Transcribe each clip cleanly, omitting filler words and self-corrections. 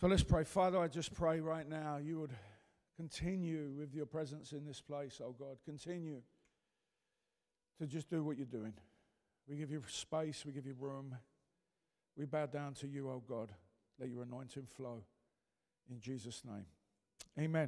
So let's pray. Father, I just pray right now you would continue with your presence in this place, oh God. Continue to just do what you're doing. We give you space, we give you room. We bow down to you, oh God. Let your anointing flow in Jesus' name. Amen.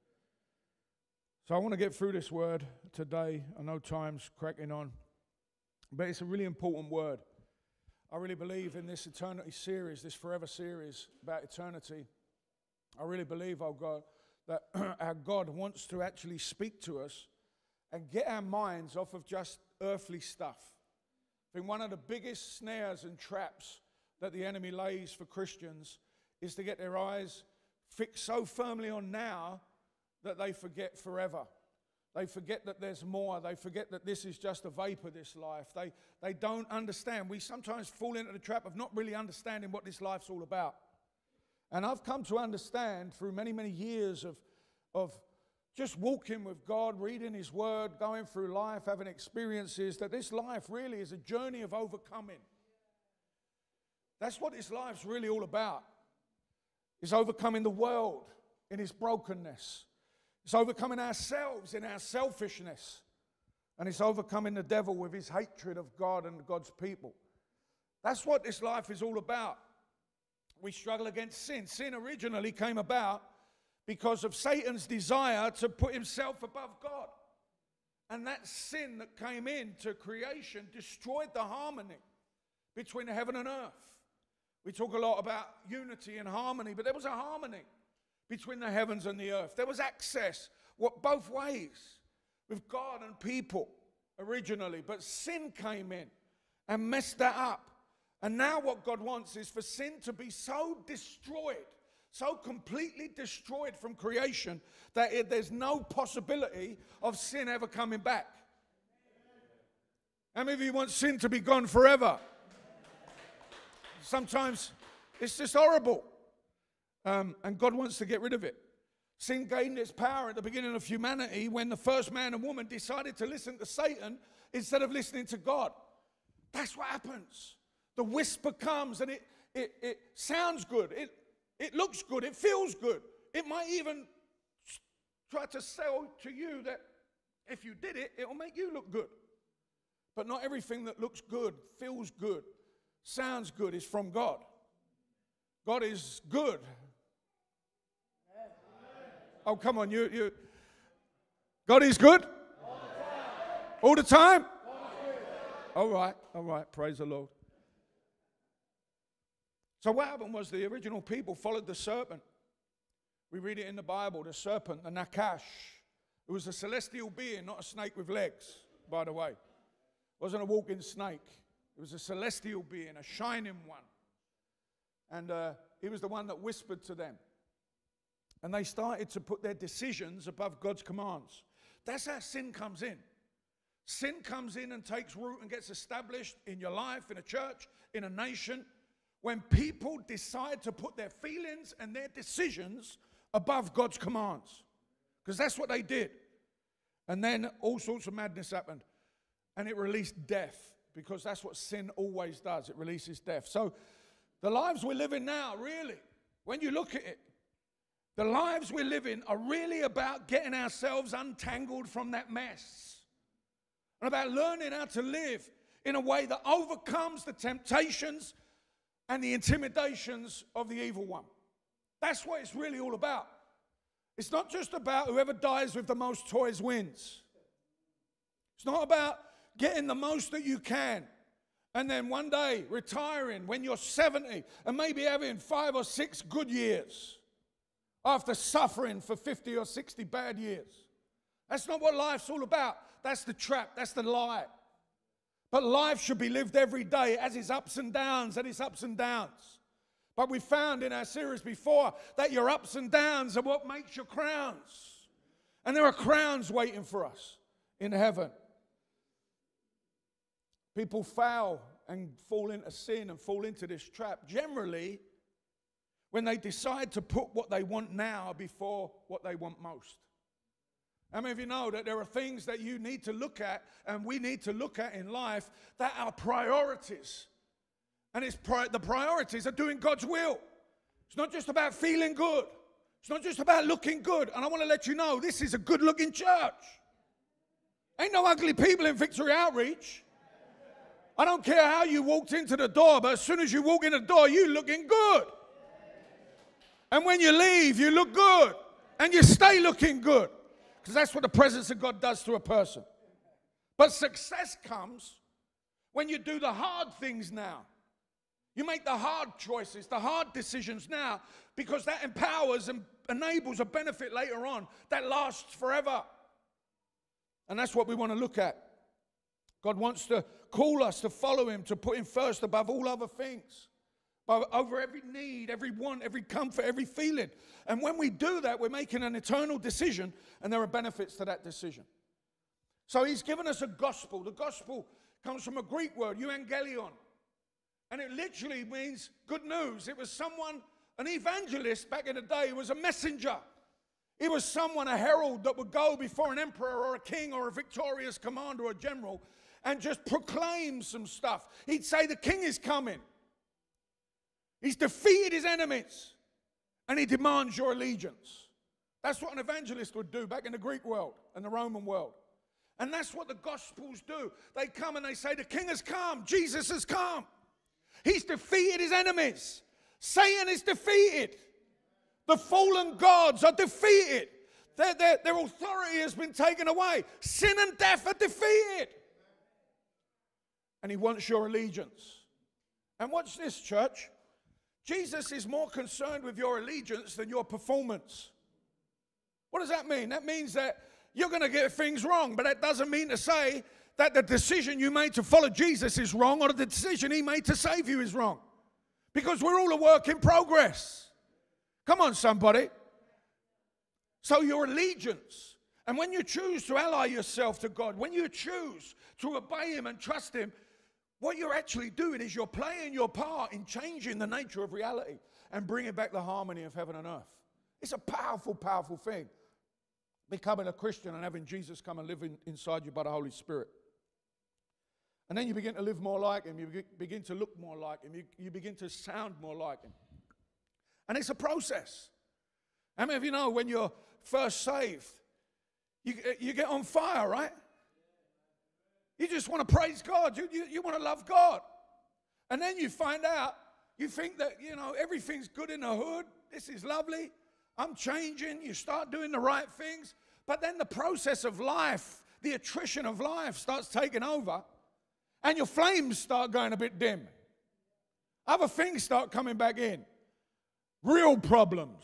So I want to get through this word today. I know time's cracking on, but it's a really important word. I really believe in this eternity series, this forever series about eternity. I really believe, oh God, that our God wants to actually speak to us and get our minds off of just earthly stuff. I think one of the biggest snares and traps that the enemy lays for Christians is to get their eyes fixed so firmly on now that they forget forever. They forget that there's more. They forget that this is just a vapor, this life. They don't understand. We sometimes fall into the trap of not really understanding what this life's all about. And I've come to understand through many, many years of just walking with God, reading His Word, going through life, having experiences, that this life really is a journey of overcoming. That's what this life's really all about. It's overcoming the world in its brokenness. It's overcoming ourselves in our selfishness. And it's overcoming the devil with his hatred of God and God's people. That's what this life is all about. We struggle against sin. Sin originally came about because of Satan's desire to put himself above God. And that sin that came into creation destroyed the harmony between heaven and earth. We talk a lot about unity and harmony, but there was a harmony between the heavens and the earth. There was access, both ways, with God and people originally. But sin came in and messed that up. And now what God wants is for sin to be so destroyed, so completely destroyed from creation, that there's no possibility of sin ever coming back. How many of you want sin to be gone forever? Sometimes it's just horrible. And God wants to get rid of it. Sin gained its power at the beginning of humanity when the first man and woman decided to listen to Satan instead of listening to God. That's what happens. The whisper comes and it sounds good. It looks good. It feels good. It might even try to sell to you that if you did it, it will make you look good. But not everything that looks good, feels good, sounds good is from God. God is good. Oh, come on, you. God is good? All the time? All right, praise the Lord. So what happened was the original people followed the serpent. We read it in the Bible, the serpent, the Nakash. It was a celestial being, not a snake with legs, by the way. It wasn't a walking snake. It was a celestial being, a shining one. And he was the one that whispered to them. And they started to put their decisions above God's commands. That's how sin comes in. Sin comes in and takes root and gets established in your life, in a church, in a nation, when people decide to put their feelings and their decisions above God's commands. Because that's what they did. And then all sorts of madness happened. And it released death, because that's what sin always does. It releases death. So the lives we're living now, really, when you look at it, the lives we're living are really about getting ourselves untangled from that mess. And about learning how to live in a way that overcomes the temptations and the intimidations of the evil one. That's what it's really all about. It's not just about whoever dies with the most toys wins. It's not about getting the most that you can and then one day retiring when you're 70 and maybe having 5 or 6 good years after suffering for 50 or 60 bad years. That's not what life's all about. That's the trap. That's the lie. But life should be lived every day as its ups and downs, But we found in our series before that your ups and downs are what makes your crowns. And there are crowns waiting for us in heaven. People fail and fall into sin and fall into this trap generally when they decide to put what they want now before what they want most. How many of you know that there are things that you need to look at and we need to look at in life that are priorities? And the priorities are doing God's will. It's not just about feeling good. It's not just about looking good. And I want to let you know, this is a good-looking church. Ain't no ugly people in Victory Outreach. I don't care how you walked into the door, but as soon as you walk in the door, you looking good. And when you leave, you look good. And you stay looking good. Because that's what the presence of God does to a person. But success comes when you do the hard things now. You make the hard choices, the hard decisions now, because that empowers and enables a benefit later on that lasts forever. And that's what we want to look at. God wants to call us to follow him, to put him first above all other things, over every need, every want, every comfort, every feeling. And when we do that, we're making an eternal decision, and there are benefits to that decision. So he's given us a gospel. The gospel comes from a Greek word, euangelion. And it literally means good news. It was someone, an evangelist back in the day, was a messenger. It was someone, a herald, that would go before an emperor or a king or a victorious commander or a general and just proclaim some stuff. He'd say, the king is coming. He's defeated his enemies, and he demands your allegiance. That's what an evangelist would do back in the Greek world and the Roman world. And that's what the Gospels do. They come and they say, the king has come. Jesus has come. He's defeated his enemies. Satan is defeated. The fallen gods are defeated. Their authority has been taken away. Sin and death are defeated. And he wants your allegiance. And watch this, church. Jesus is more concerned with your allegiance than your performance. What does that mean? That means that you're going to get things wrong, but that doesn't mean to say that the decision you made to follow Jesus is wrong or the decision he made to save you is wrong. Because we're all a work in progress. Come on, somebody. So your allegiance, and when you choose to ally yourself to God, when you choose to obey him and trust him, what you're actually doing is you're playing your part in changing the nature of reality and bringing back the harmony of heaven and earth. It's a powerful, powerful thing, becoming a Christian and having Jesus come and live inside you by the Holy Spirit. And then you begin to live more like him. You begin to look more like him. You begin to sound more like him. And it's a process. How many of you know when you're first saved, you get on fire, right? You just want to praise God. You want to love God. And then you find out, you think that, everything's good in the hood. This is lovely. I'm changing. You start doing the right things. But then the process of life, the attrition of life starts taking over. And your flames start going a bit dim. Other things start coming back in. Real problems.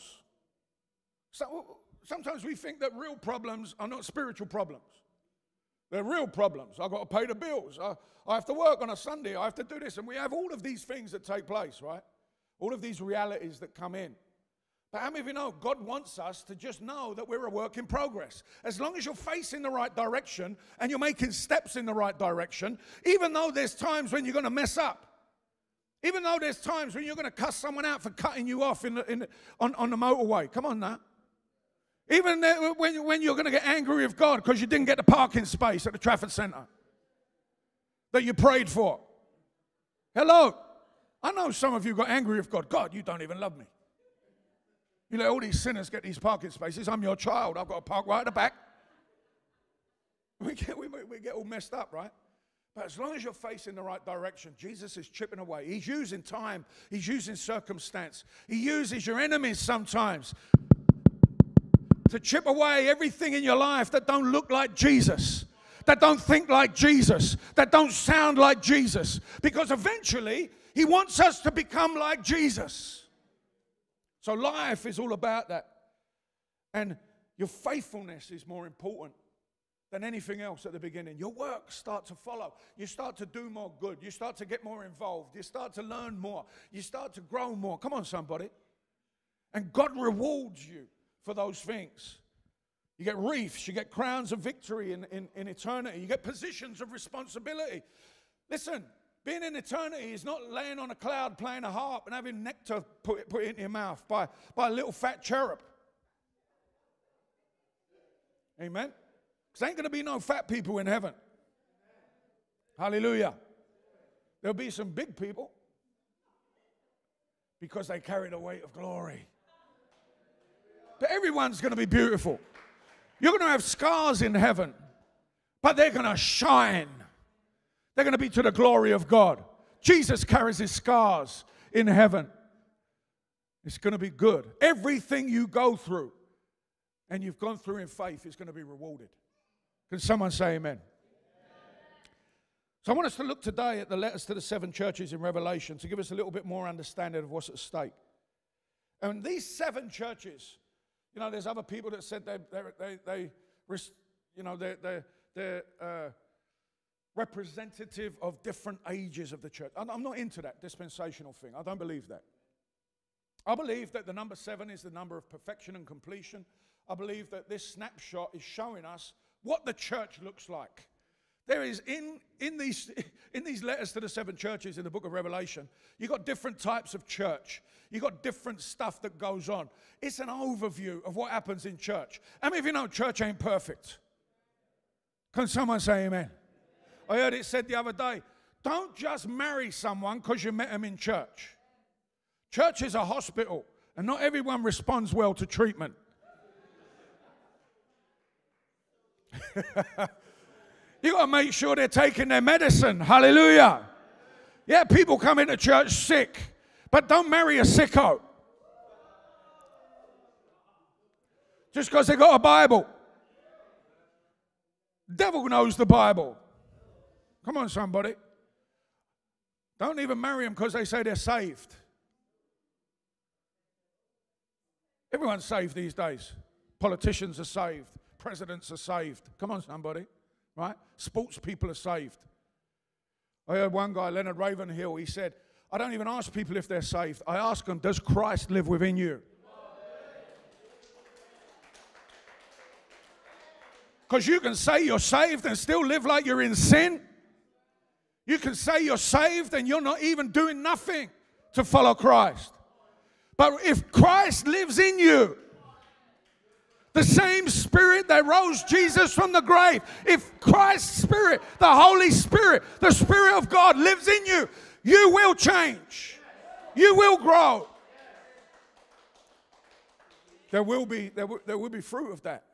So sometimes we think that real problems are not spiritual problems. They're real problems. I've got to pay the bills. I have to work on a Sunday. I have to do this. And we have all of these things that take place, right? All of these realities that come in. But how many of you know God wants us to just know that we're a work in progress? As long as you're facing the right direction and you're making steps in the right direction, even though there's times when you're going to mess up, even though there's times when you're going to cuss someone out for cutting you off on the motorway. Come on now. Even when you're going to get angry with God because you didn't get the parking space at the traffic center that you prayed for. Hello. I know some of you got angry with God. God, you don't even love me. You let all these sinners get these parking spaces. I'm your child. I've got to park right at the back. We get all messed up, right? But as long as you're facing the right direction, Jesus is chipping away. He's using time. He's using circumstance. He uses your enemies sometimes to chip away everything in your life that don't look like Jesus, that don't think like Jesus, that don't sound like Jesus. Because eventually, he wants us to become like Jesus. So life is all about that. And your faithfulness is more important than anything else at the beginning. Your works start to follow. You start to do more good. You start to get more involved. You start to learn more. You start to grow more. Come on, somebody. And God rewards you for those things. You get wreaths. You get crowns of victory in eternity. You get positions of responsibility. Listen. Being in eternity is not laying on a cloud playing a harp and having nectar put into your mouth by a little fat cherub. Amen? Because there ain't going to be no fat people in heaven. Hallelujah. There'll be some big people. because they carry the weight of glory. But everyone's going to be beautiful. You're going to have scars in heaven, but they're going to shine. They're going to be to the glory of God. Jesus carries his scars in heaven. It's going to be good. Everything you go through and you've gone through in faith is going to be rewarded. Can someone say amen? So I want us to look today at the letters to the 7 churches in Revelation to give us a little bit more understanding of what's at stake. And these 7 churches, you know, there's other people that said they're representative of different ages of the church. I'm not into that dispensational thing. I don't believe that. I believe that the number 7 is the number of perfection and completion. I believe that this snapshot is showing us what the church looks like. There is in these letters to the 7 churches in the book of Revelation, you've got different types of church. You've got different stuff that goes on. It's an overview of what happens in church. How many of you know church ain't perfect? Can someone say amen? I heard it said the other day, don't just marry someone because you met them in church. Church is a hospital, and not everyone responds well to treatment. You got to make sure they're taking their medicine. Hallelujah. Yeah, people come into church sick, but don't marry a sicko. Just because they got a Bible. Devil knows the Bible. Come on, somebody. Don't even marry them because they say they're saved. Everyone's saved these days. Politicians are saved. Presidents are saved. Come on, somebody. Right? Sports people are saved. I heard one guy, Leonard Ravenhill, he said, I don't even ask people if they're saved. I ask them, does Christ live within you? Because you can say you're saved and still live like you're in sin. You can say you're saved and you're not even doing nothing to follow Christ. But if Christ lives in you, the same Spirit that rose Jesus from the grave, if Christ's Spirit, the Holy Spirit, the Spirit of God lives in you, you will change. You will grow. There will be fruit of that.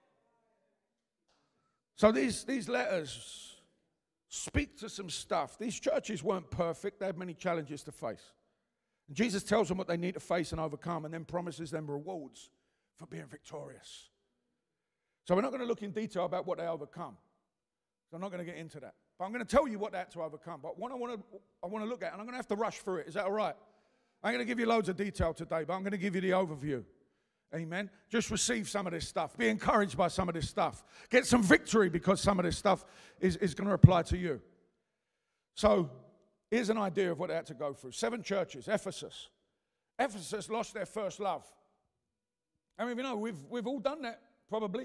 So these letters speak to some stuff. These churches weren't perfect. They had many challenges to face. And Jesus tells them what they need to face and overcome, and then promises them rewards for being victorious. So we're not going to look in detail about what they overcome. So I'm not going to get into that. But I'm going to tell you what they had to overcome. But what I want to look at, and I'm going to have to rush through it. Is that all right? I'm going to give you loads of detail today, but I'm going to give you the overview. Amen. Just receive some of this stuff. Be encouraged by some of this stuff. Get some victory because some of this stuff is going to apply to you. So here's an idea of what they had to go through. 7 churches. Ephesus. Ephesus lost their first love. I mean, you know, we've all done that, probably.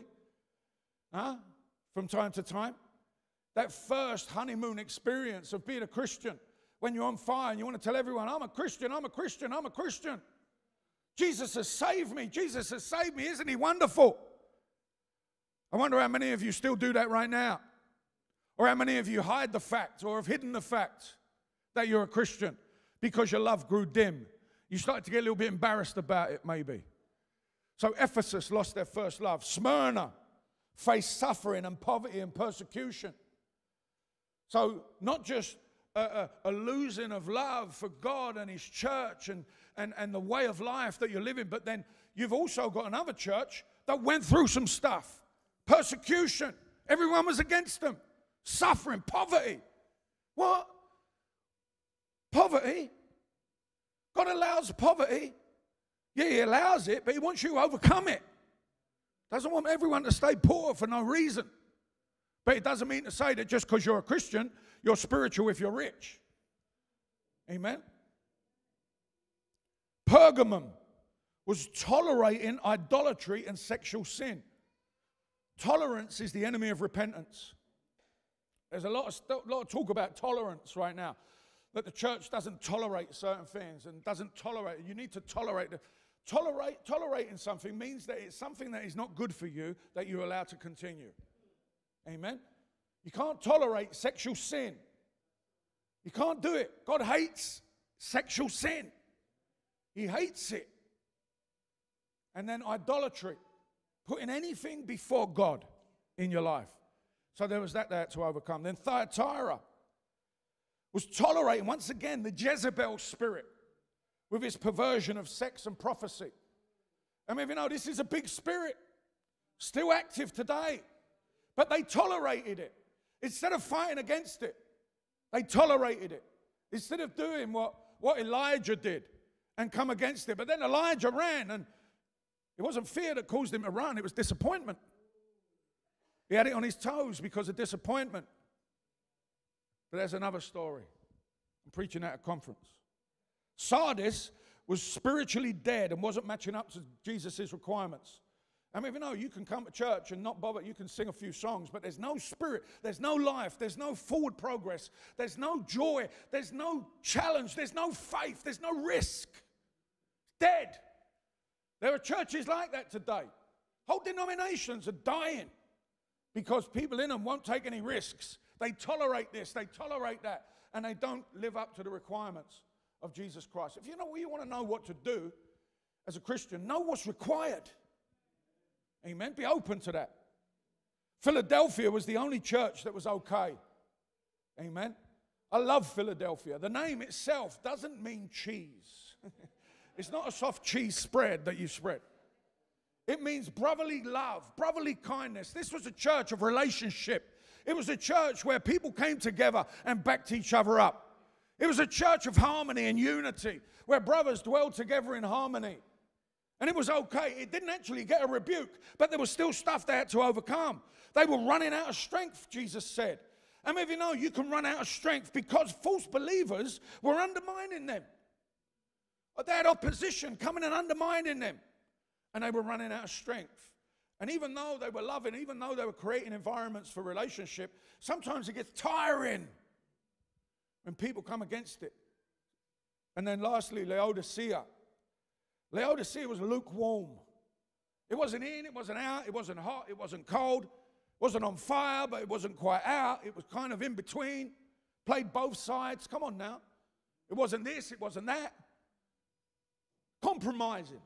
From time to time. That first honeymoon experience of being a Christian. When you're on fire and you want to tell everyone, I'm a Christian, I'm a Christian, I'm a Christian. Jesus has saved me. Jesus has saved me. Isn't he wonderful? I wonder how many of you still do that right now. Or how many of you hide the fact or have hidden the fact that you're a Christian because your love grew dim. You started to get a little bit embarrassed about it, maybe. So Ephesus lost their first love. Smyrna faced suffering and poverty and persecution. So not just a losing of love for God and his church and the way of life that you're living, but then you've also got another church that went through some stuff. Persecution. Everyone was against them. Suffering, poverty. What? Poverty? God allows poverty. Yeah, he allows it, but he wants you to overcome it. Doesn't want everyone to stay poor for no reason. But it doesn't mean to say that just because you're a Christian, you're spiritual if you're rich. Amen? Pergamum was tolerating idolatry and sexual sin. Tolerance is the enemy of repentance. There's a lot of talk about tolerance right now. That the church doesn't tolerate certain things and doesn't tolerate. You need to tolerate. Tolerating something means that it's something that is not good for you that you're allowed to continue. Amen? You can't tolerate sexual sin. You can't do it. God hates sexual sin. He hates it. And then idolatry, putting anything before God in your life. So there was that they had to overcome. Then Thyatira was tolerating, once again, the Jezebel spirit with his perversion of sex and prophecy. I mean, you know, this is a big spirit, still active today. But they tolerated it. Instead of fighting against it, they tolerated it. Instead of doing what Elijah did and come against it. But then Elijah ran, and it wasn't fear that caused him to run, it was disappointment. He had it on his toes because of disappointment. But there's another story. I'm preaching at a conference. Sardis was spiritually dead and wasn't matching up to Jesus' requirements. I mean, you know, you can come to church and not bother, you can sing a few songs, but there's no spirit, there's no life, there's no forward progress, there's no joy, there's no challenge, there's no faith, there's no risk. Dead. There are churches like that today. Whole denominations are dying because people in them won't take any risks. They tolerate this, they tolerate that, and they don't live up to the requirements of Jesus Christ. If you want to know what to do as a Christian, know what's required. Amen. Be open to that. Philadelphia was the only church that was okay. Amen. I love Philadelphia. The name itself doesn't mean cheese. It's not a soft cheese spread that you spread. It means brotherly love, brotherly kindness. This was a church of relationship. It was a church where people came together and backed each other up. It was a church of harmony and unity, where brothers dwelled together in harmony. And it was okay. It didn't actually get a rebuke, but there was still stuff they had to overcome. They were running out of strength, Jesus said. And maybe you know you can run out of strength because false believers were undermining them. They had opposition coming and undermining them. And they were running out of strength. And even though they were loving, even though they were creating environments for relationship, sometimes it gets tiring when people come against it. And then lastly, Laodicea. Laodicea was lukewarm. It wasn't in, it wasn't out, it wasn't hot, it wasn't cold, it wasn't on fire, but it wasn't quite out. It was kind of in between, played both sides. Come on now. It wasn't this, it wasn't that. Compromising.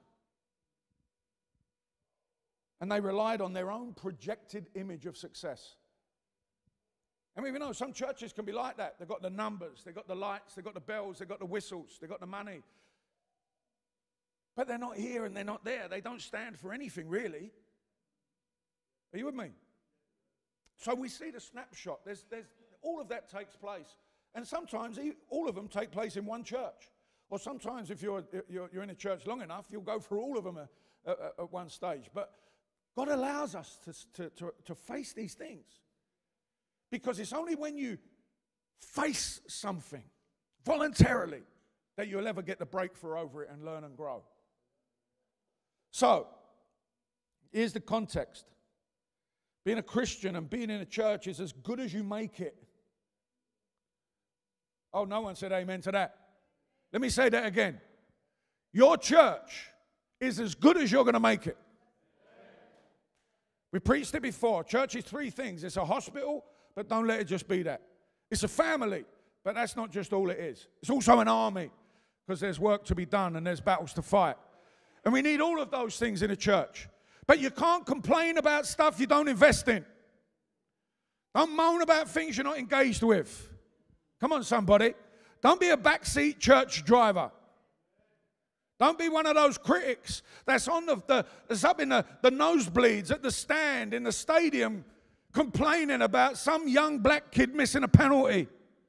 And they relied on their own projected image of success. I mean, you know, some churches can be like that. They've got the numbers, they've got the lights, they've got the bells, they've got the whistles, they've got the money. But they're not here and they're not there. They don't stand for anything, really. Are you with me? So we see the snapshot. There's all of that takes place. And sometimes all of them take place in one church. Or sometimes if you're in a church long enough, you'll go through all of them at one stage. But God allows us to face these things. Because it's only when you face something voluntarily that you'll ever get the breakthrough over it and learn and grow. So, here's the context. Being a Christian and being in a church is as good as you make it. Oh, no one said amen to that. Let me say that again. Your church is as good as you're going to make it. We preached it before. Church is three things. It's a hospital, but don't let it just be that. It's a family, but that's not just all it is. It's also an army, because there's work to be done and there's battles to fight. And we need all of those things in a church. But you can't complain about stuff you don't invest in. Don't moan about things you're not engaged with. Come on, somebody. Don't be a backseat church driver. Don't be one of those critics that's that's up in the nosebleeds at the stand in the stadium complaining about some young black kid missing a penalty.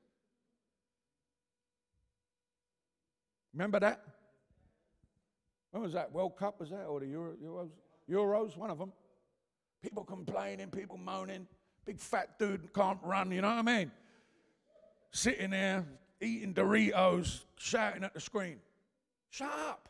Remember that? When was that? World Cup, was that? Or the Euros? One of them. People complaining, people moaning. Big fat dude can't run, you know what I mean? Sitting there, eating Doritos, shouting at the screen. Shut up.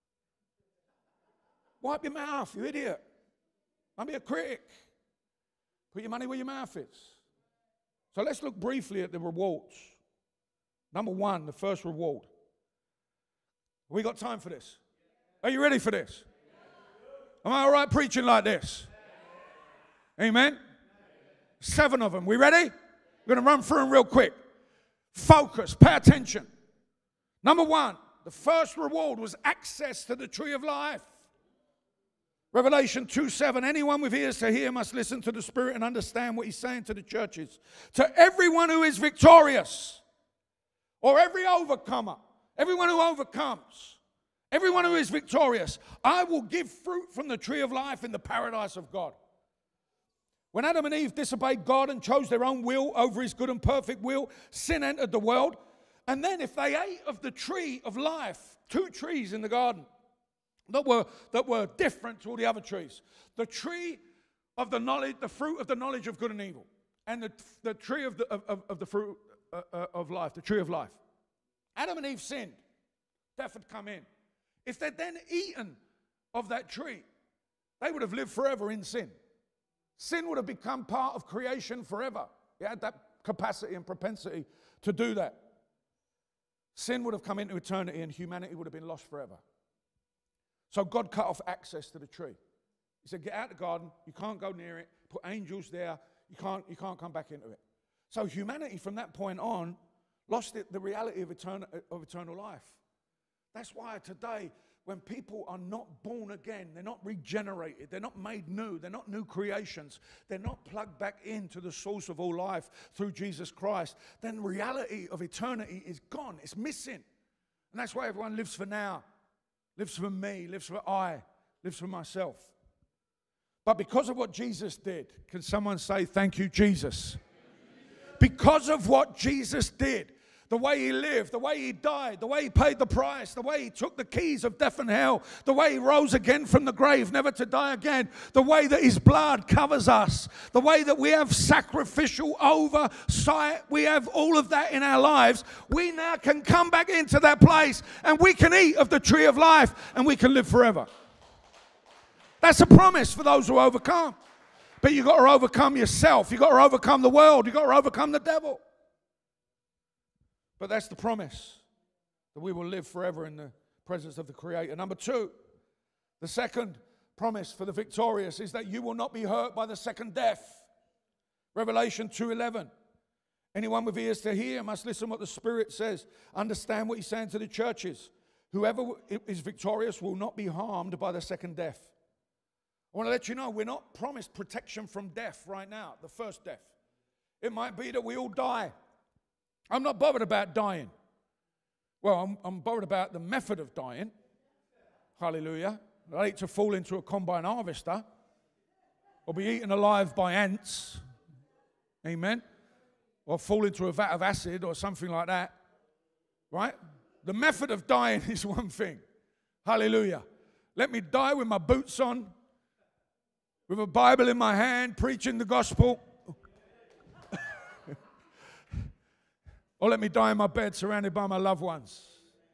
Wipe your mouth, you idiot. Don't be a critic. Put your money where your mouth is. So let's look briefly at the rewards. Number one, the first reward. We got time for this? Are you ready for this? Am I all right preaching like this? Amen? 7 of them. We ready? We're going to run through them real quick. Focus. Pay attention. Number one, The first reward was access to the tree of life. Revelation 2:7, anyone with ears to hear must listen to the Spirit and understand what he's saying to the churches. To everyone who is victorious, or every overcomer, everyone who overcomes, everyone who is victorious, I will give fruit from the tree of life in the paradise of God. When Adam and Eve disobeyed God and chose their own will over his good and perfect will, sin entered the world. And then if they ate of the tree of life, 2 trees in the garden that were different to all the other trees. The tree of the knowledge, the fruit of the knowledge of good and evil. And the tree of the fruit of life, the tree of life. Adam and Eve sinned. Death had come in. If they'd then eaten of that tree, they would have lived forever in sin. Sin would have become part of creation forever. It had that capacity and propensity to do that. Sin would have come into eternity and humanity would have been lost forever. So God cut off access to the tree. He said, get out of the garden. You can't go near it. Put angels there. You can't come back into it. So humanity from that point on lost the reality of eternal life. That's why today, when people are not born again, they're not regenerated, they're not made new, they're not new creations, they're not plugged back into the source of all life through Jesus Christ, then reality of eternity is gone. It's missing. And that's why everyone lives for now, lives for me, lives for I, lives for myself. But because of what Jesus did, can someone say, thank you, Jesus? Because of what Jesus did, the way he lived, the way he died, the way he paid the price, the way he took the keys of death and hell, the way he rose again from the grave, never to die again, the way that his blood covers us, the way that we have sacrificial oversight, we have all of that in our lives, we now can come back into that place and we can eat of the tree of life and we can live forever. That's a promise for those who overcome. But you've got to overcome yourself. You've got to overcome the world. You've got to overcome the devil. But that's the promise, that we will live forever in the presence of the Creator. Number 2, the second promise for the victorious is that you will not be hurt by the second death. Revelation 2:11. Anyone with ears to hear must listen what the Spirit says. Understand what he's saying to the churches. Whoever is victorious will not be harmed by the second death. I want to let you know, we're not promised protection from death right now, the first death. It might be that we all die. I'm not bothered about dying. Well, I'm bothered about the method of dying. Hallelujah. I hate to fall into a combine harvester or be eaten alive by ants. Amen. Or fall into a vat of acid or something like that. Right? The method of dying is one thing. Hallelujah. Let me die with my boots on, with a Bible in my hand, preaching the gospel. Or let me die in my bed surrounded by my loved ones.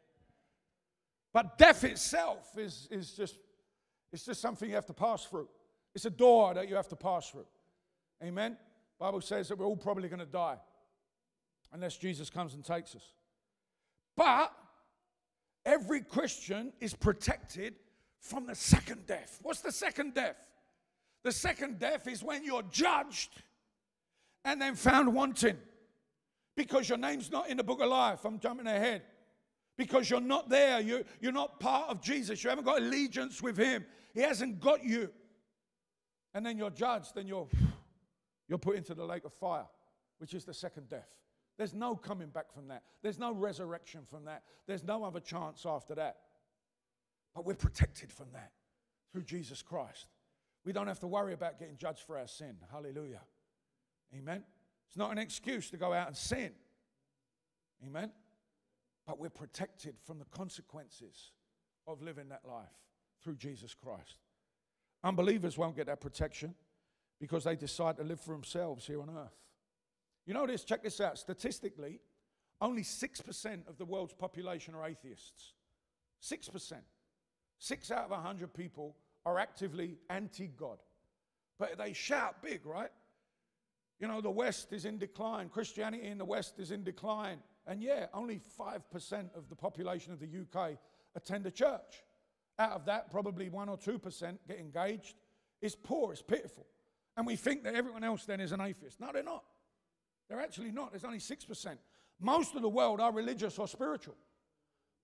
But death itself is just something you have to pass through. It's a door that you have to pass through. Amen? The Bible says that we're all probably going to die unless Jesus comes and takes us. But every Christian is protected from the second death. What's the second death? The second death is when you're judged and then found wanting. Because your name's not in the book of life. I'm jumping ahead. Because you're not there. You're not part of Jesus. You haven't got allegiance with him. He hasn't got you. And then you're judged. Then you're put into the lake of fire, which is the second death. There's no coming back from that. There's no resurrection from that. There's no other chance after that. But we're protected from that through Jesus Christ. We don't have to worry about getting judged for our sin. Hallelujah. Amen. It's not an excuse to go out and sin. Amen? But we're protected from the consequences of living that life through Jesus Christ. Unbelievers won't get that protection because they decide to live for themselves here on earth. You know this? Check this out. Statistically, only 6% of the world's population are atheists. 6%. 6 out of 100 people are actively anti-God. But they shout big, right? You know, the West is in decline. Christianity in the West is in decline. And yeah, only 5% of the population of the UK attend a church. Out of that, probably 1 or 2% get engaged. It's poor, it's pitiful. And we think that everyone else then is an atheist. No, they're not. They're actually not. There's only 6%. Most of the world are religious or spiritual.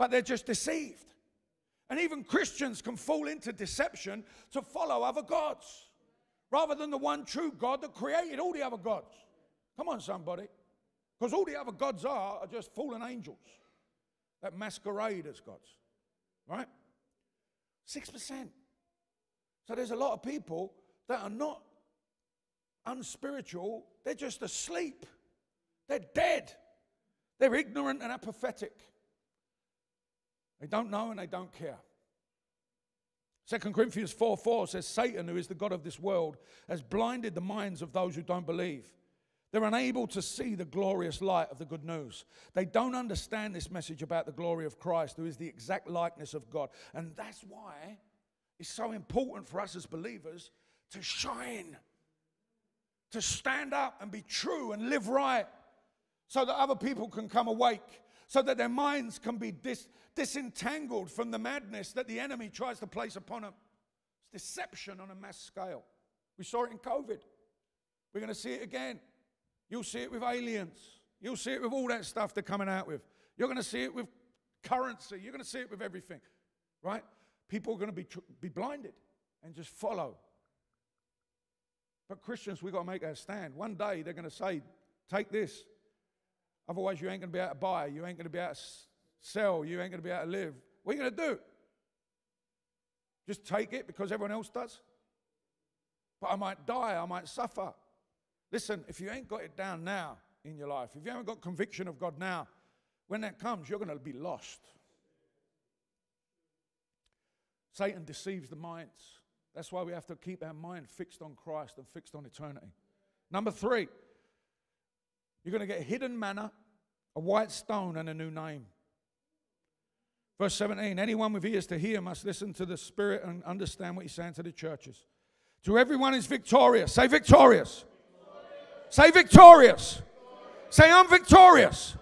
but they're just deceived. And even Christians can fall into deception to follow other gods rather than the one true God that created all the other gods. Come on, somebody. Because all the other gods are just fallen angels that masquerade as gods. Right? 6%. So there's a lot of people that are not unspiritual. They're just asleep. They're dead. They're ignorant and apathetic. They don't know and they don't care. 2 Corinthians 4:4 says, Satan, who is the god of this world, has blinded the minds of those who don't believe. They're unable to see the glorious light of the good news. They don't understand this message about the glory of Christ, who is the exact likeness of God. And that's why it's so important for us as believers to shine, to stand up and be true and live right, so that other people can come awake, so that their minds can be disentangled from the madness that the enemy tries to place upon them. It's deception on a mass scale. We saw it in COVID. We're going to see it again. You'll see it with aliens. You'll see it with all that stuff they're coming out with. You're going to see it with currency. You're going to see it with everything, right? People are going to be blinded and just follow. But Christians, we've got to make our stand. One day they're going to say, take this. Otherwise you ain't going to be able to buy. You ain't going to be able to sell. You ain't going to be able to live. What are you going to do? Just take it because everyone else does? But I might die. I might suffer. Listen, if you ain't got it down now in your life, if you haven't got conviction of God now, when that comes, you're going to be lost. Satan deceives the minds. That's why we have to keep our mind fixed on Christ and fixed on eternity. Number 3, you're going to get hidden manna, a white stone, and a new name. Verse 17, anyone with ears to hear must listen to the Spirit and understand what he's saying to the churches. To everyone is victorious. Say victorious. Say victorious. Say I'm victorious.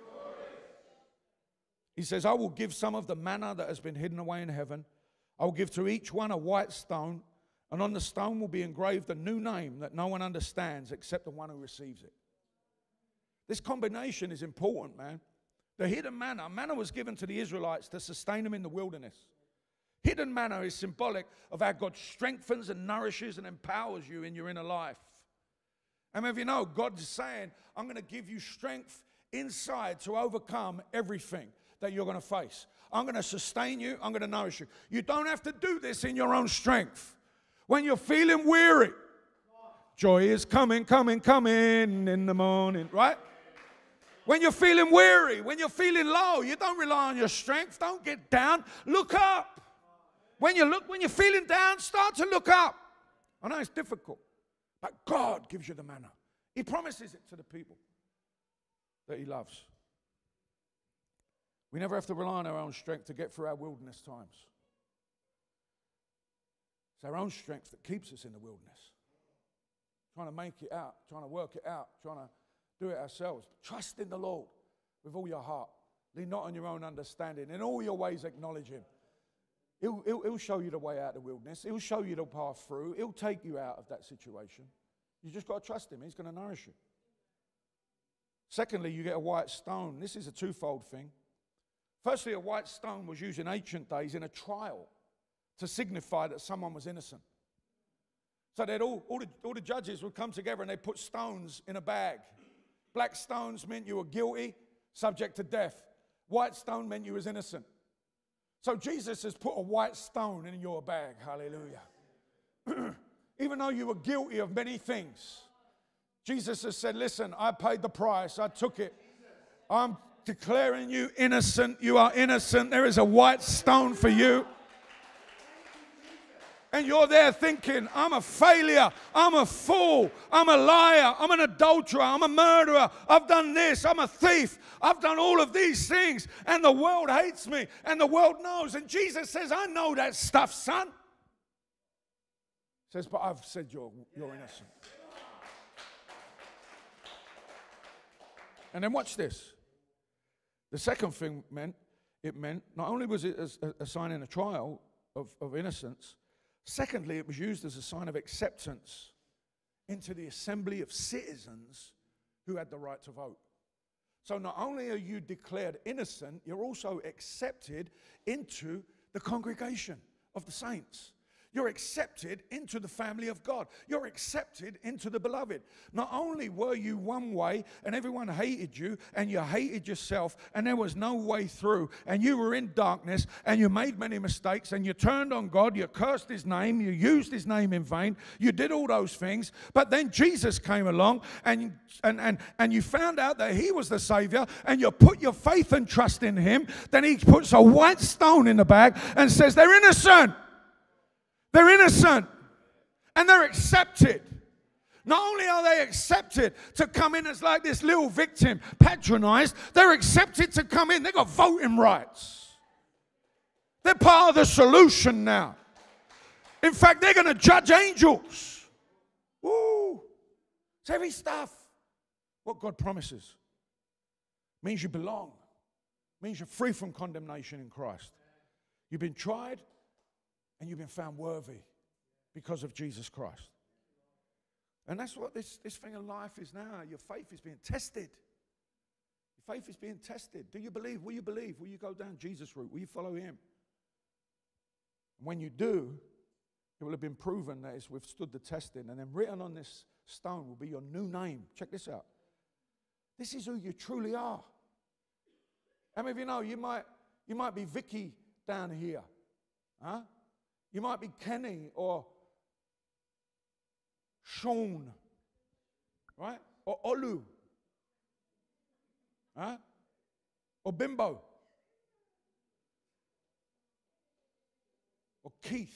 He says, I will give some of the manna that has been hidden away in heaven. I will give to each one a white stone, and on the stone will be engraved a new name that no one understands except the one who receives it. This combination is important, man. The hidden manna was given to the Israelites to sustain them in the wilderness. Hidden manna is symbolic of how God strengthens and nourishes and empowers you in your inner life. And if you know, God's saying, I'm going to give you strength inside to overcome everything that you're going to face. I'm going to sustain you. I'm going to nourish you. You don't have to do this in your own strength. When you're feeling weary, joy is coming, coming, coming in the morning, right? When you're feeling weary, when you're feeling low, you don't rely on your strength. Don't get down. Look up. When you're feeling down, start to look up. I know it's difficult, but God gives you the manna. He promises it to the people that He loves. We never have to rely on our own strength to get through our wilderness times. It's our own strength that keeps us in the wilderness. Trying to make it out, trying to work it out, trying to do it ourselves. Trust in the Lord with all your heart. Lean not on your own understanding. In all your ways acknowledge Him. He'll show you the way out of the wilderness. He'll show you the path through. He'll take you out of that situation. You just got to trust Him. He's going to nourish you. Secondly, you get a white stone. This is a twofold thing. Firstly, a white stone was used in ancient days in a trial to signify that someone was innocent. So they'd all the judges would come together and they'd put stones in a bag. Black stones meant you were guilty, subject to death. White stone meant you was innocent. So Jesus has put a white stone in your bag. Hallelujah. Even though you were guilty of many things, Jesus has said, listen, I paid the price. I took it. I'm declaring you innocent. You are innocent. There is a white stone for you. And you're there thinking, I'm a failure, I'm a fool, I'm a liar, I'm an adulterer, I'm a murderer, I've done this, I'm a thief, I've done all of these things, and the world hates me, and the world knows. And Jesus says, I know that stuff, son. Says, but I've said you're innocent. And then watch this. The second thing it meant, not only was it a sign in a trial of innocence, secondly, it was used as a sign of acceptance into the assembly of citizens who had the right to vote. So not only are you declared innocent, you're also accepted into the congregation of the saints. You're accepted into the family of God. You're accepted into the beloved. Not only were you one way and everyone hated you and you hated yourself and there was no way through and you were in darkness and you made many mistakes and you turned on God, you cursed his name, you used his name in vain, you did all those things, but then Jesus came along and you found out that he was the Savior and you put your faith and trust in him. Then he puts a white stone in the bag and says they're innocent. They're innocent and they're accepted. Not only are they accepted to come in as like this little victim, patronized, they're accepted to come in. They've got voting rights. They're part of the solution now. In fact, they're going to judge angels. Woo! It's heavy stuff. What God promises means you belong. Means you're free from condemnation in Christ. You've been tried and you've been found worthy because of Jesus Christ. And that's what this thing of life is now. Your faith is being tested. Your faith is being tested. Do you believe? Will you believe? Will you go down Jesus' route? Will you follow him? And when you do, it will have been proven that it's withstood the testing. And then written on this stone will be your new name. Check this out. This is who you truly are. How many of you know you might be Vicky down here? Huh? You might be Kenny or Sean, right? Or Olu, huh? Or Bimbo, or Keith.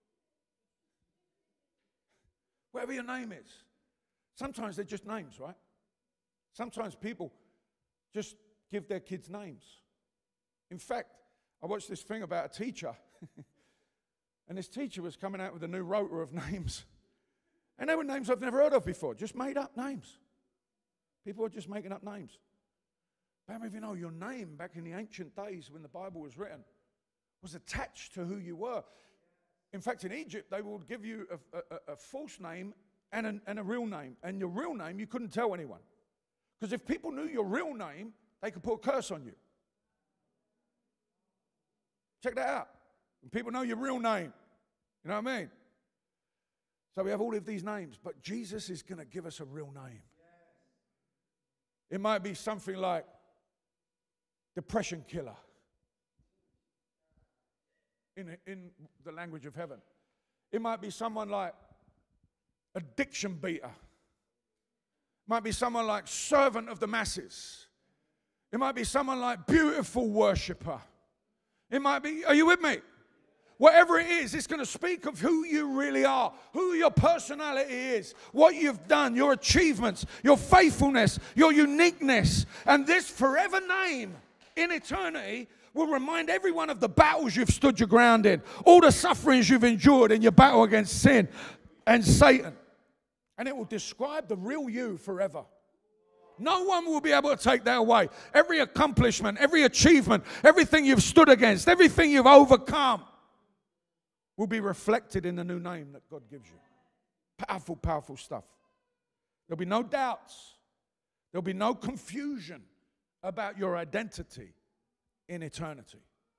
Whatever your name is. Sometimes they're just names, right? Sometimes people just give their kids names. In fact, I watched this thing about a teacher. And this teacher was coming out with a new rota of names. And they were names I've never heard of before, just made up names. People were just making up names. But how many of you know your name back in the ancient days when the Bible was written was attached to who you were? In fact, in Egypt, they would give you a false name and a real name. And your real name, you couldn't tell anyone. Because if people knew your real name, they could put a curse on you. Check that out. And people know your real name. You know what I mean? So we have all of these names, but Jesus is going to give us a real name. It might be something like depression killer in the language of heaven. It might be someone like addiction beater. It might be someone like servant of the masses. It might be someone like beautiful worshiper. It might be, are you with me? Whatever it is, it's going to speak of who you really are, who your personality is, what you've done, your achievements, your faithfulness, your uniqueness. And this forever name in eternity will remind everyone of the battles you've stood your ground in, all the sufferings you've endured in your battle against sin and Satan. And it will describe the real you forever. No one will be able to take that away. Every accomplishment, every achievement, everything you've stood against, everything you've overcome will be reflected in the new name that God gives you. Powerful, powerful stuff. There'll be no doubts. There'll be no confusion about your identity in eternity.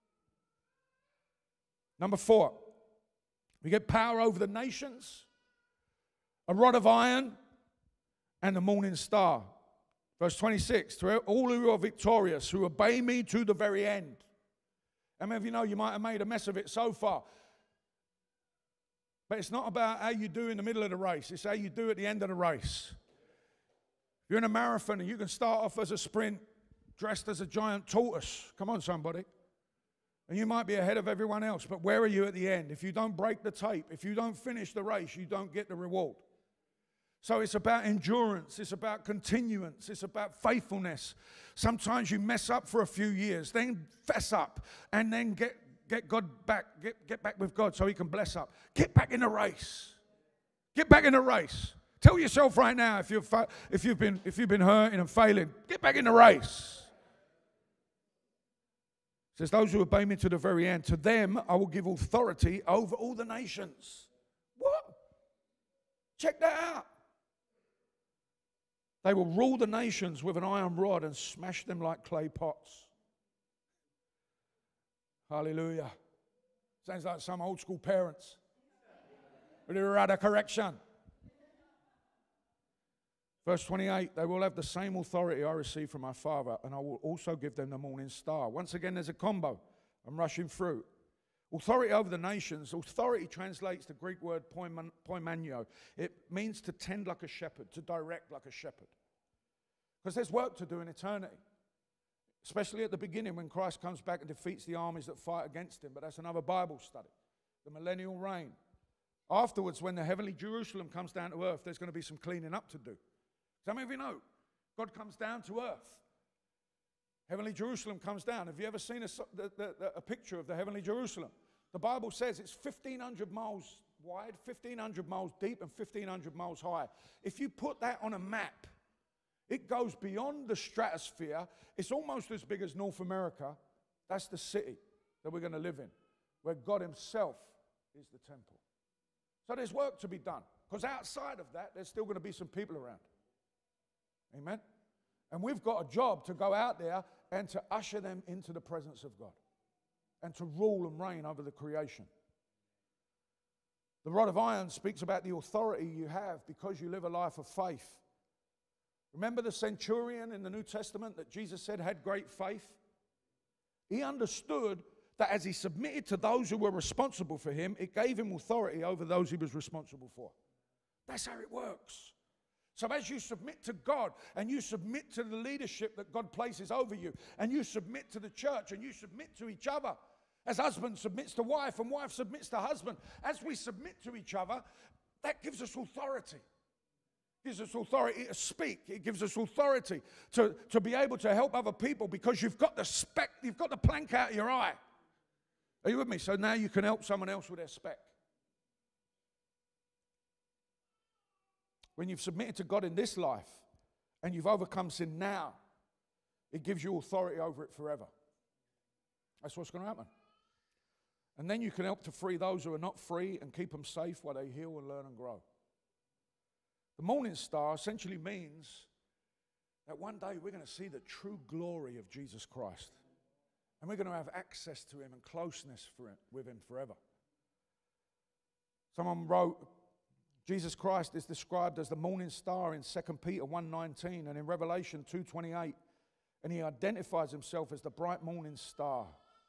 Number 4, we get power over the nations, a rod of iron, and the morning star. Verse 26, to all who are victorious, who obey me to the very end. How many of you know you might have made a mess of it so far? But it's not about how you do in the middle of the race. It's how you do at the end of the race. If you're in a marathon and you can start off as a sprint dressed as a giant tortoise. Come on, somebody. And you might be ahead of everyone else, but where are you at the end? If you don't break the tape, if you don't finish the race, you don't get the reward. So it's about endurance. It's about continuance. It's about faithfulness. Sometimes you mess up for a few years, then fess up, and then get God back, get back with God so he can bless up. Get back in the race. Get back in the race. Tell yourself right now if you've been hurting and failing, get back in the race. It says, those who obey me to the very end, to them I will give authority over all the nations. What? Check that out. They will rule the nations with an iron rod and smash them like clay pots. Hallelujah. Sounds like some old school parents with a rudder correction. Verse 28, they will have the same authority I received from my Father, and I will also give them the morning star. Once again, there's a combo. I'm rushing through. Authority over the nations. Authority translates the Greek word poimanio. It means to tend like a shepherd, to direct like a shepherd. Because there's work to do in eternity. Especially at the beginning when Christ comes back and defeats the armies that fight against him. But that's another Bible study. The millennial reign. Afterwards, when the heavenly Jerusalem comes down to earth, there's going to be some cleaning up to do. Some of you know, God comes down to earth. Heavenly Jerusalem comes down. Have you ever seen a picture of the heavenly Jerusalem? The Bible says it's 1,500 miles wide, 1,500 miles deep, and 1,500 miles high. If you put that on a map, it goes beyond the stratosphere. It's almost as big as North America. That's the city that we're going to live in, where God himself is the temple. So there's work to be done. Because outside of that, there's still going to be some people around. Amen? And we've got a job to go out there and to usher them into the presence of God and to rule and reign over the creation. The rod of iron speaks about the authority you have because you live a life of faith. Remember the centurion in the New Testament that Jesus said had great faith? He understood that as he submitted to those who were responsible for him, it gave him authority over those he was responsible for. That's how it works. So as you submit to God and you submit to the leadership that God places over you and you submit to the church and you submit to each other, as husband submits to wife and wife submits to husband, as we submit to each other, that gives us authority. It gives us authority to speak. It gives us authority to be able to help other people because you've got the plank out of your eye. Are you with me? So now you can help someone else with their speck. When you've submitted to God in this life and you've overcome sin now, it gives you authority over it forever. That's what's going to happen. And then you can help to free those who are not free and keep them safe while they heal and learn and grow. The morning star essentially means that one day we're going to see the true glory of Jesus Christ. And we're going to have access to him and closeness with him forever. Someone wrote, Jesus Christ is described as the morning star in 2 Peter 1:19 and in Revelation 2:28. And he identifies himself as the bright morning star.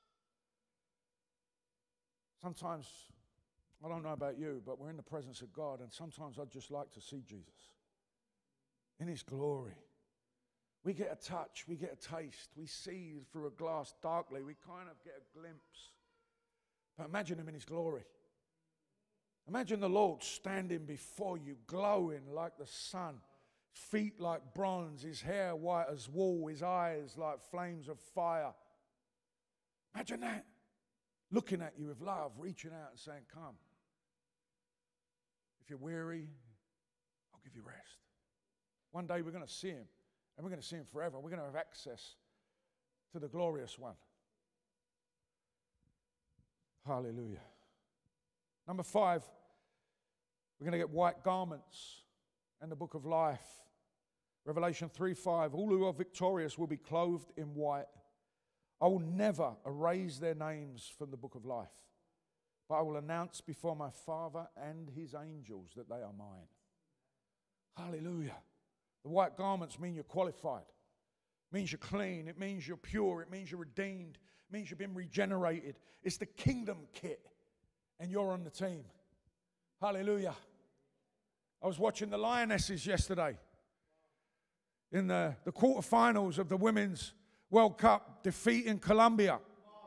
Sometimes, I don't know about you, but we're in the presence of God, and sometimes I'd just like to see Jesus in his glory. We get a touch, we get a taste, we see through a glass darkly, we kind of get a glimpse. But imagine him in his glory. Imagine the Lord standing before you, glowing like the sun, feet like bronze, his hair white as wool, his eyes like flames of fire. Imagine that. Looking at you with love, reaching out and saying, come. If you're weary, I'll give you rest. One day we're going to see him, and we're going to see him forever. We're going to have access to the glorious one. Hallelujah. Number 5, we're going to get white garments and the book of life. Revelation 3:5, all who are victorious will be clothed in white. I will never erase their names from the book of life, but I will announce before my Father and his angels that they are mine. Hallelujah. The white garments mean you're qualified. It means you're clean. It means you're pure. It means you're redeemed. It means you've been regenerated. It's the kingdom kit, and you're on the team. Hallelujah. I was watching the Lionesses yesterday in the quarterfinals of the Women's World Cup, defeating Colombia.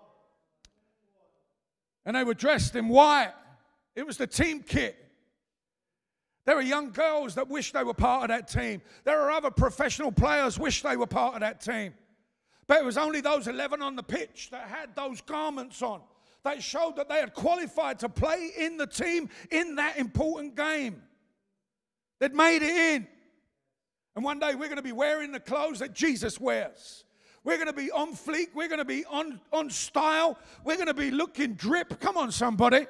And they were dressed in white. It was the team kit. There are young girls that wish they were part of that team. There are other professional players wish they were part of that team. But it was only those 11 on the pitch that had those garments on. That showed that they had qualified to play in the team in that important game. They'd made it in. And one day we're going to be wearing the clothes that Jesus wears. We're going to be on fleek. We're going to be on style. We're going to be looking drip. Come on, somebody.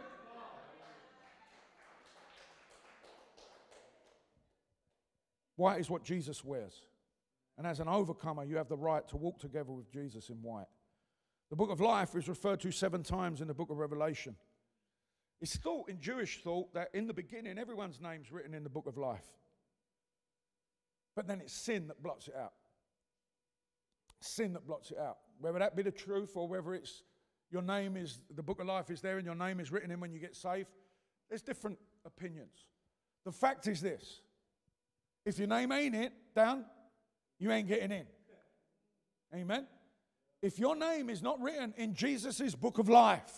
White is what Jesus wears. And as an overcomer, you have the right to walk together with Jesus in white. The book of life is referred to 7 times in the book of Revelation. It's thought, in Jewish thought, that in the beginning, everyone's name's written in the book of life. But then it's sin that blots it out. Sin that blots it out. Whether that be the truth or whether it's your name is, the book of life is there and your name is written in when you get saved, there's different opinions. The fact is this: if your name ain't it down, you ain't getting in. Amen? If your name is not written in Jesus' book of life,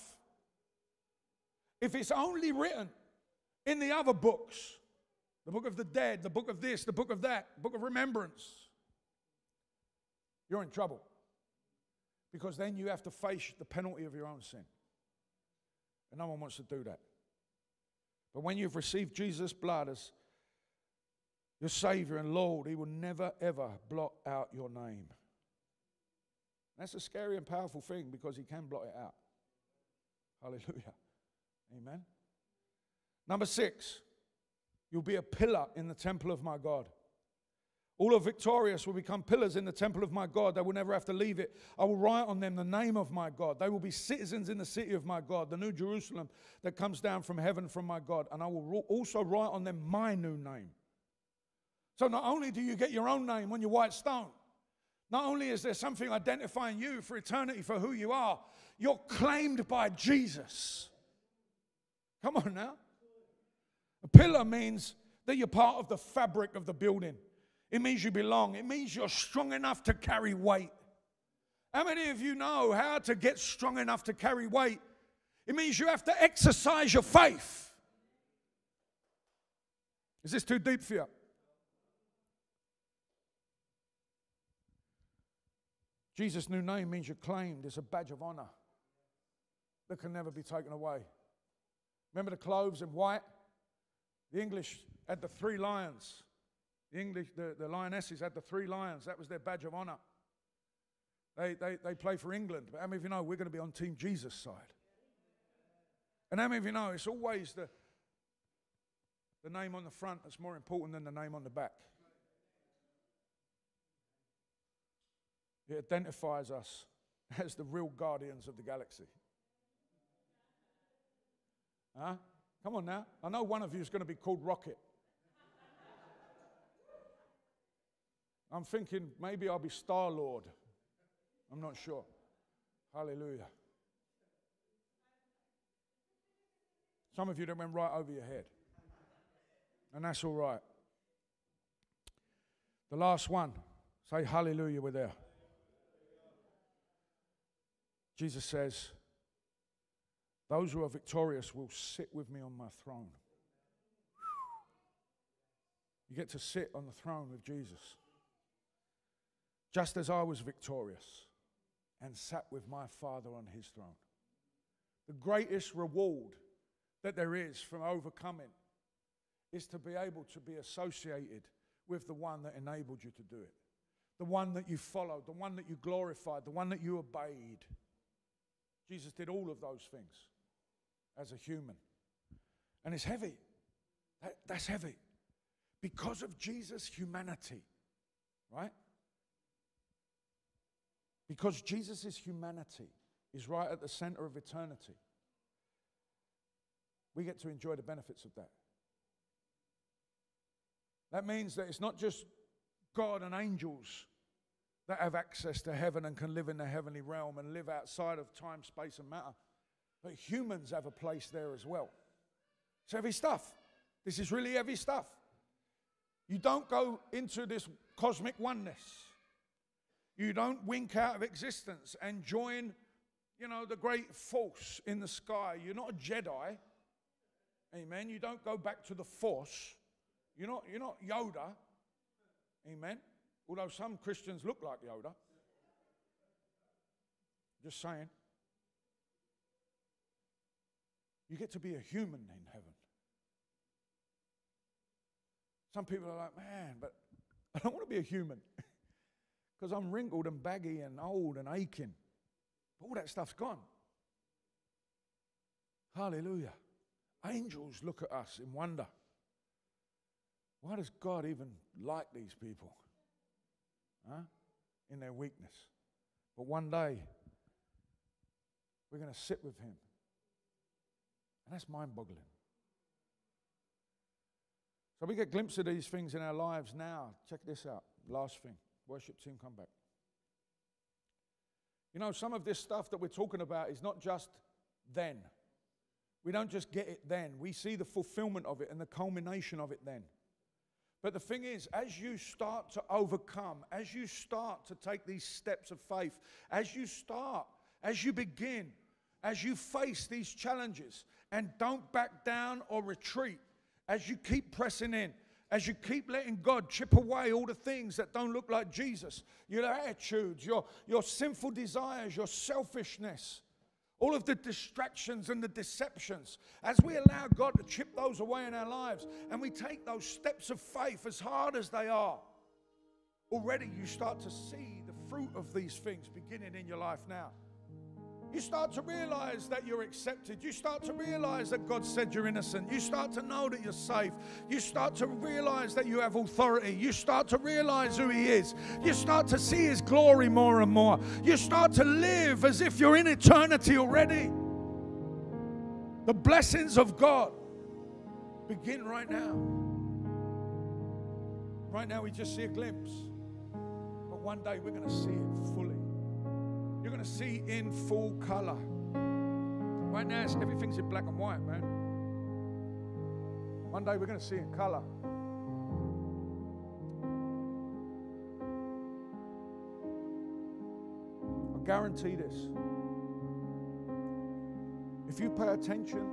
if it's only written in the other books, the book of the dead, the book of this, the book of that, book of remembrance, you're in trouble. Because then you have to face the penalty of your own sin. And no one wants to do that. But when you've received Jesus' blood as your Savior and Lord, He will never, ever blot out your name. That's a scary and powerful thing, because He can blot it out. Hallelujah. Amen. Number 6, you'll be a pillar in the temple of my God. All who are victorious will become pillars in the temple of my God. They will never have to leave it. I will write on them the name of my God. They will be citizens in the city of my God, the new Jerusalem that comes down from heaven from my God. And I will also write on them my new name. So not only do you get your own name on your white stone, not only is there something identifying you for eternity for who you are, you're claimed by Jesus. Come on now. A pillar means that you're part of the fabric of the building. It means you belong. It means you're strong enough to carry weight. How many of you know how to get strong enough to carry weight? It means you have to exercise your faith. Is this too deep for you? Jesus' new name means you're claimed. It's a badge of honor that can never be taken away. Remember the clothes in white? The English had the 3 lions. The lionesses had the 3 lions. That was their badge of honor. They play for England. But how many of you know we're going to be on Team Jesus' side? And how many of you know it's always the name on the front that's more important than the name on the back? It identifies us as the real guardians of the galaxy. Huh? Come on now. I know one of you is going to be called Rocket. I'm thinking maybe I'll be Star-Lord. I'm not sure. Hallelujah. Some of you that went right over your head. And that's all right. The last one. Say hallelujah, we're there. Jesus says, those who are victorious will sit with me on my throne. You get to sit on the throne with Jesus. Just as I was victorious and sat with my Father on his throne. The greatest reward that there is from overcoming is to be able to be associated with the one that enabled you to do it. The one that you followed, the one that you glorified, the one that you obeyed. Jesus did all of those things as a human. And it's heavy. That's heavy. Because of Jesus' humanity, right? Because Jesus' humanity is right at the center of eternity, we get to enjoy the benefits of that. That means that it's not just God and angels that have access to heaven and can live in the heavenly realm and live outside of time, space, and matter. But humans have a place there as well. It's heavy stuff. This is really heavy stuff. You don't go into this cosmic oneness. You don't wink out of existence and join, the great force in the sky. You're not a Jedi. Amen. You don't go back to the Force. You're not Yoda. Amen. Although some Christians look like Yoda. Just saying. You get to be a human in heaven. Some people are like, man, but I don't want to be a human because I'm wrinkled and baggy and old and aching. But all that stuff's gone. Hallelujah. Angels look at us in wonder. Why does God even like these people? Huh? In their weakness. But one day, we're going to sit with him. And that's mind-boggling. So we get glimpses of these things in our lives now. Check this out. Last thing. Worship team, come back. You know, some of this stuff that we're talking about is not just then. We don't just get it then. We see the fulfillment of it and the culmination of it then. But the thing is, as you start to overcome, as you start to take these steps of faith, as you begin, as you face these challenges and don't back down or retreat, as you keep pressing in, as you keep letting God chip away all the things that don't look like Jesus, your attitudes, your sinful desires, your selfishness, all of the distractions and the deceptions, as we allow God to chip those away in our lives and we take those steps of faith as hard as they are, already you start to see the fruit of these things beginning in your life now. You start to realize that you're accepted. You start to realize that God said you're innocent. You start to know that you're safe. You start to realize that you have authority. You start to realize who he is. You start to see his glory more and more. You start to live as if you're in eternity already. The blessings of God begin right now. Right now we just see a glimpse. But one day we're going to see it fully. You're going to see in full color. Right now, everything's in black and white, man. One day, we're going to see in color. I guarantee this. If you pay attention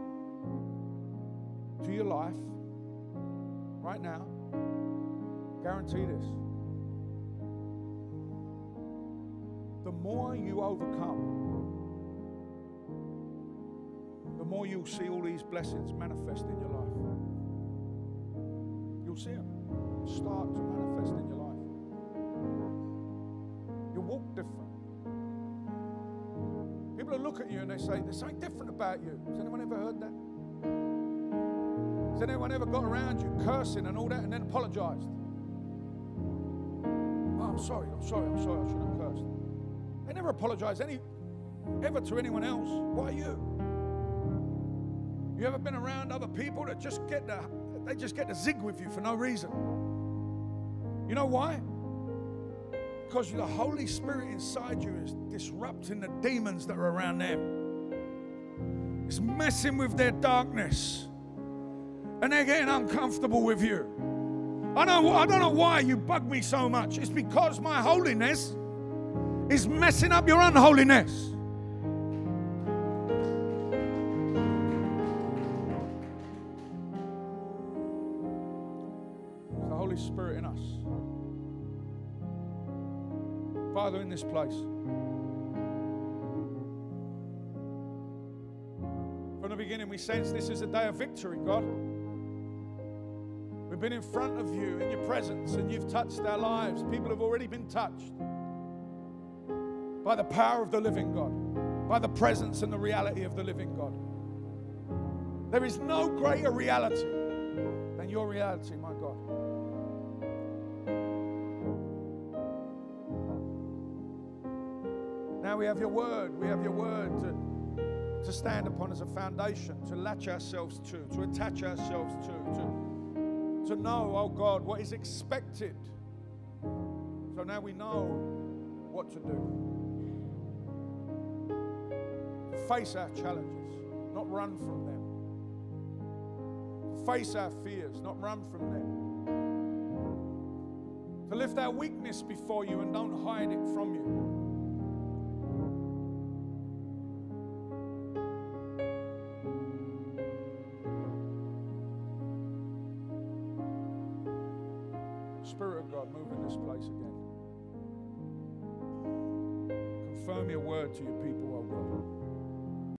to your life right now, guarantee this. The more you overcome, the more you'll see all these blessings manifest in your life. You'll see them start to manifest in your life. You'll walk different. People will look at you and they say, there's something different about you. Has anyone ever heard that? Has anyone ever got around you cursing and all that and then apologized? Oh, I'm sorry, I shouldn't have cursed. They never apologize ever to anyone else. Why you? You ever been around other people that just get the zig with you for no reason? You know why? Because the Holy Spirit inside you is disrupting the demons that are around them. It's messing with their darkness. And they're getting uncomfortable with you. I don't know why you bug me so much. It's because my holiness is messing up your unholiness. The Holy Spirit in us. Father, in this place, from the beginning we sense this is a day of victory, God. We've been in front of you in your presence and you've touched our lives. People have already been touched by the power of the living God, by the presence and the reality of the living God. There is no greater reality than your reality, my God. Now we have your word. We have your word to stand upon as a foundation, to latch ourselves to attach ourselves to know, oh God, what is expected. So now we know what to do. Face our challenges, not run from them. Face our fears, not run from them. To lift our weakness before you and don't hide it from you. Spirit of God, move in this place again. Confirm your word to your people, oh God.